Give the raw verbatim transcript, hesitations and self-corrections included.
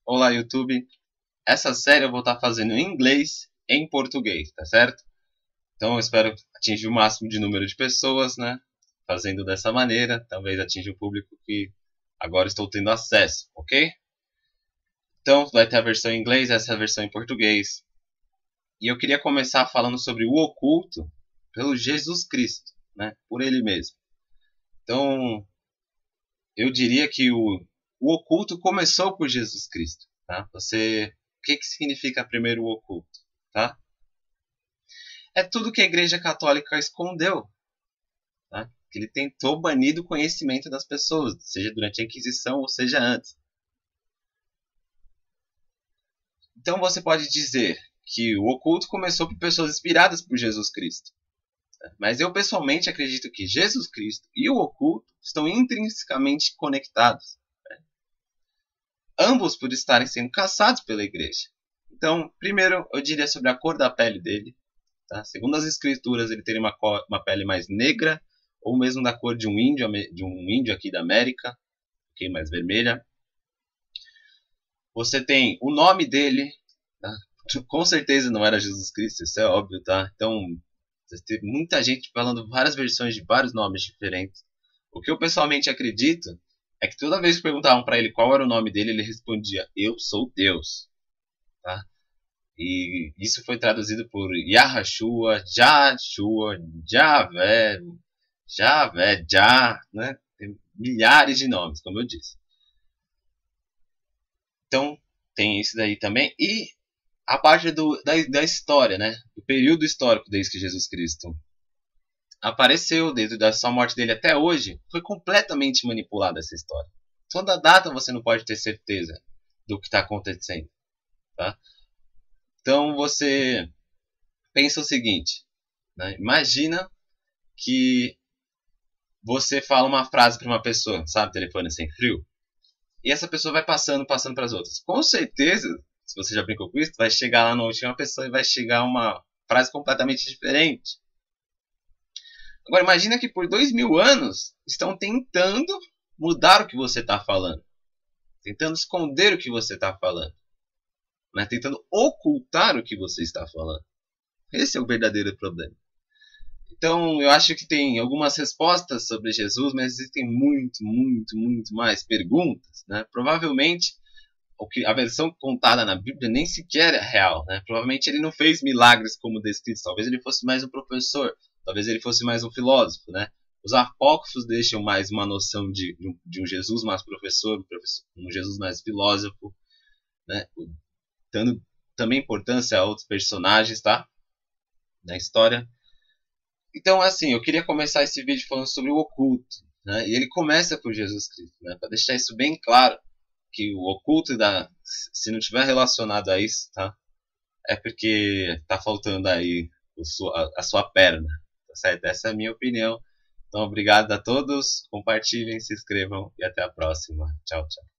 Olá, YouTube. Essa série eu vou estar fazendo em inglês e em português, tá certo? Então eu espero atingir o máximo de número de pessoas, né? Fazendo dessa maneira, talvez atinja o público que agora estou tendo acesso, ok? Então vai ter a versão em inglês, essa é a versão em português. E eu queria começar falando sobre o oculto pelo Jesus Cristo, né? Por ele mesmo. Então eu diria que o, o oculto começou por Jesus Cristo, tá? Você, o que que significa primeiro o oculto, tá? É tudo que a Igreja Católica escondeu, tá? Que ele tentou banir do conhecimento das pessoas, seja durante a Inquisição ou seja antes. Então você pode dizer que o oculto começou por pessoas inspiradas por Jesus Cristo. Mas eu pessoalmente acredito que Jesus Cristo e o oculto estão intrinsecamente conectados. Né? Ambos por estarem sendo caçados pela igreja. Então, primeiro eu diria sobre a cor da pele dele. Tá? Segundo as escrituras, ele teria uma, cor, uma pele mais negra, ou mesmo da cor de um índio, de um índio aqui da América, okay, mais vermelha. Você tem o nome dele, tá? Com certeza não era Jesus Cristo, isso é óbvio, tá? Então, tem muita gente falando várias versões de vários nomes diferentes. O que eu pessoalmente acredito é que toda vez que perguntavam para ele qual era o nome dele, ele respondia: Eu sou Deus. Tá? E isso foi traduzido por Yahshua, Jashua, Javé, Javé, Já, né? Tem milhares de nomes, como eu disse. Então, tem isso daí também. E a parte do, da, da história, né? O período histórico desde que Jesus Cristo apareceu, desde a sua morte dele até hoje, foi completamente manipulada essa história. Toda data você não pode ter certeza do que está acontecendo, tá? Então você pensa o seguinte, né? Imagina que você fala uma frase para uma pessoa, sabe, telefone sem fio, e essa pessoa vai passando, passando para as outras. Com certeza, se você já brincou com isso, vai chegar lá na última pessoa e vai chegar uma frase completamente diferente. Agora imagina que por dois mil anos estão tentando mudar o que você está falando, tentando esconder o que você está falando, né? Tentando ocultar o que você está falando. Esse é o verdadeiro problema. Então eu acho que tem algumas respostas sobre Jesus, mas existem muito, muito, muito mais perguntas, né? Provavelmente o que, a versão contada na Bíblia nem sequer é real, né? Provavelmente ele não fez milagres como descritos. Talvez ele fosse mais um professor, talvez ele fosse mais um filósofo, né? Os apócrifos deixam mais uma noção de, de, um, de um Jesus mais professor, um, professor, um Jesus mais filósofo, né? Dando também importância a outros personagens, tá? Na história. Então, assim, eu queria começar esse vídeo falando sobre o oculto, né? E ele começa por Jesus Cristo, né? Para deixar isso bem claro, que o oculto, da, se não tiver relacionado a isso, tá? É porque tá faltando aí o sua, a sua perna, tá certo? Essa é a minha opinião. Então, obrigado a todos, compartilhem, se inscrevam e até a próxima. Tchau, tchau.